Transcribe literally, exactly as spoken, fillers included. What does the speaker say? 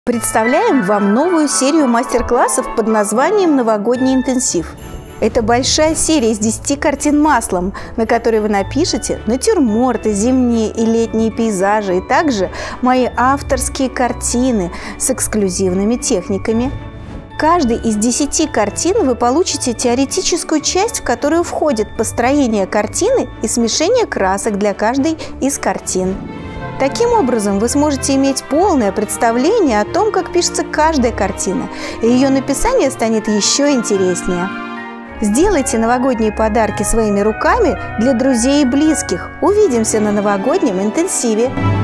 Представляем вам новую серию мастер-классов под названием «Новогодний интенсив». Это большая серия из десяти картин маслом, на которые вы напишете натюрморты, зимние и летние пейзажи, и также мои авторские картины с эксклюзивными техниками. Каждой из десяти картин вы получите теоретическую часть, в которую входит построение картины и смешение красок для каждой из картин. Таким образом, вы сможете иметь полное представление о том, как пишется каждая картина, и ее написание станет еще интереснее. Сделайте новогодние подарки своими руками для друзей и близких. Увидимся на новогоднем интенсиве!